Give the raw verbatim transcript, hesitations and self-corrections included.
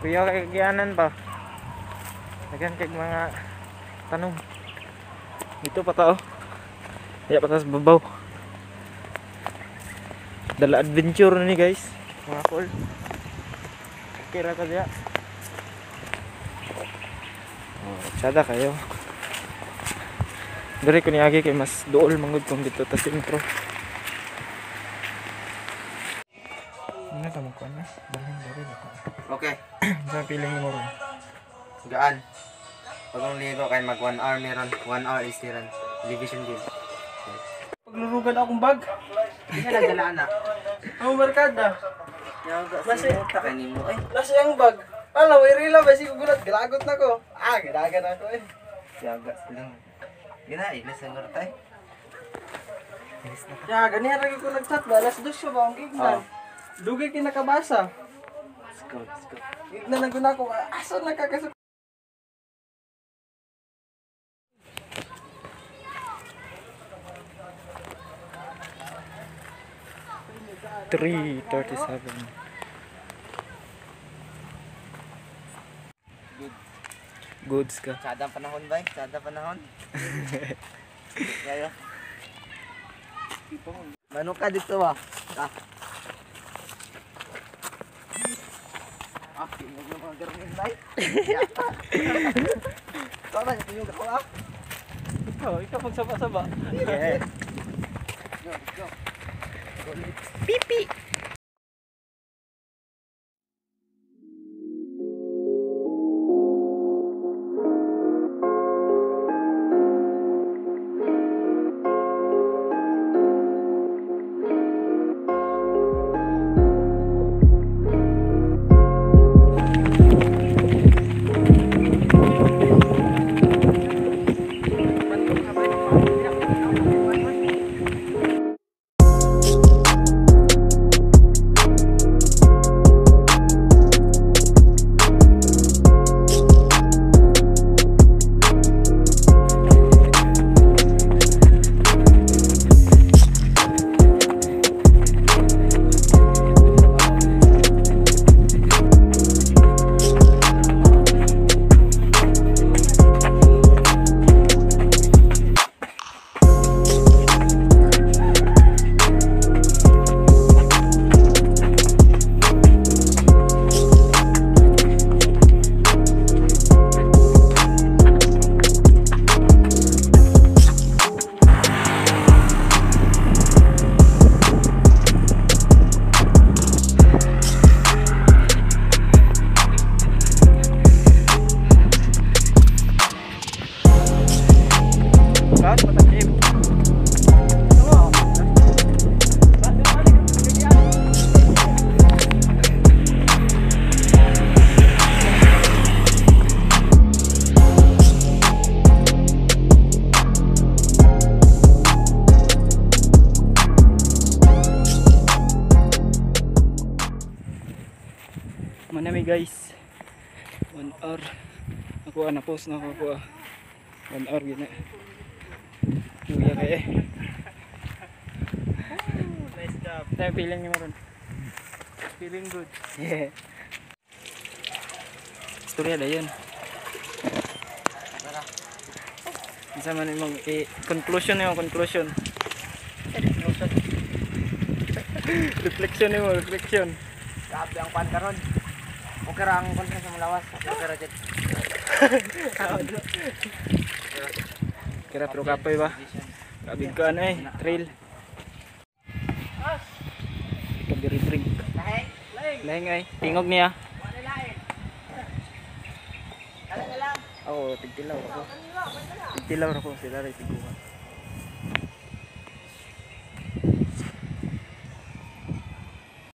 Kuya kay gianan pa. Dagan kay mga tanong. Dito pa tao. Kaya pa sa babaw. Dala adventure na ni guys. Mga cool. Kira ka diya. Oh, tsada kayo. Dari ko niagi kay mas dool mangud kung dito ta sentro. Ano ta mo kuan na? Dalhin dari dito. Okay. Sa piling mo ron. Gaan. Pagong ligo kay mag one hour meron. one hour is tiran. Division game. Paglurugan akong bag. Hindi ka nagdala na. Ang barkada. Basi ta kanimo ay. Lasa yung bag. Ala, way rila ba si gulat gilagot na ko. Ah, gilagan ako eh. Siyaga lang. Gina, ilas ang tay. Ya, ganyan lagi ko nag-chat ba? Alas dos siya ba ang gignan? Dugay kinakabasa. Let's go, let's go. Gignan na guna ko. Asa nakakasok? three thirty-seven. Good. Goods ka. Sada panahon ba? Sada panahon. Kaya. Mano ka dito ba? Ah. Ah, tingnan mo mga garmin light. Sana yung ako ah. Ikaw, ikaw magsaba-saba. Yeah. Go, go. Pipi. Manami guys, one hour ako na post na ako ah. one hour gina kuya kaya eh. Nice job. Tayo feeling niyo maron, feeling good. Yeah, istorya na yun. Isa man yung eh, conclusion yung conclusion. Reflection yung reflection. Grabe ang pan karon. Okay ra ang kon sa mulawas. Okay ra jet. Kira pro kapoy ba? Kabig ka ano eh, trail. Kabiri drink. Laheng, Laheng ay, tingog niya. wala lain. Ala na lang. Oo, tigtilaw ako. Tigtilaw ako sila rin tiguan.